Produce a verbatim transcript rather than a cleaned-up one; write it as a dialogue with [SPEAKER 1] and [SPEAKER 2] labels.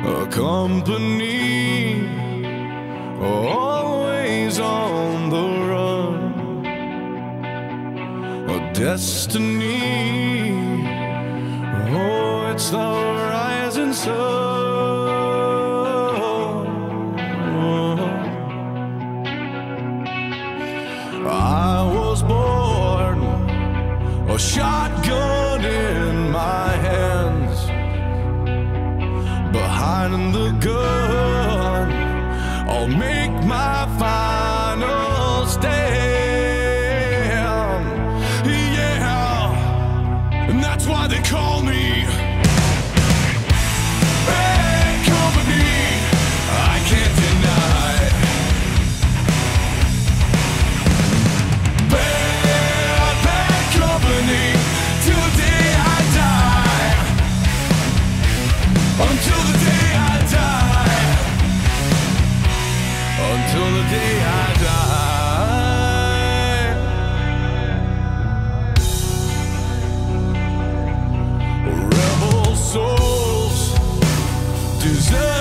[SPEAKER 1] a company, always on the run, a destiny. Oh, it's the rising sun. I was born a shotgun in my hands, behind the gun I'll make my final stand. Yeah, and that's why they call me bad company. I can't deny bad, bad company till the day I die. Until the day I die. Until the day I die. Rebel souls deserve